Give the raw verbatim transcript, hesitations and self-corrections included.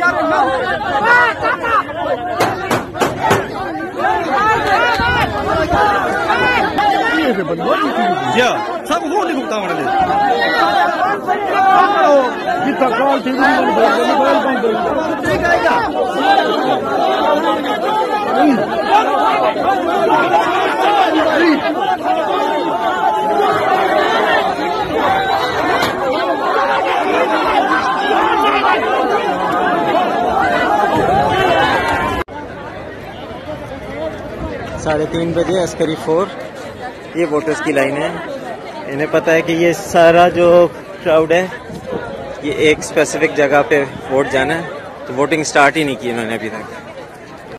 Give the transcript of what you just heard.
Ya, सब वो नहीं भुगता हमारे लिए। साढ़े तीन बजे अस्करी फोर, ये वोटर्स की लाइन है। इन्हें पता है कि ये सारा जो क्राउड है ये एक स्पेसिफिक जगह पे वोट जाना है, तो वोटिंग स्टार्ट ही नहीं की इन्होंने अभी तक।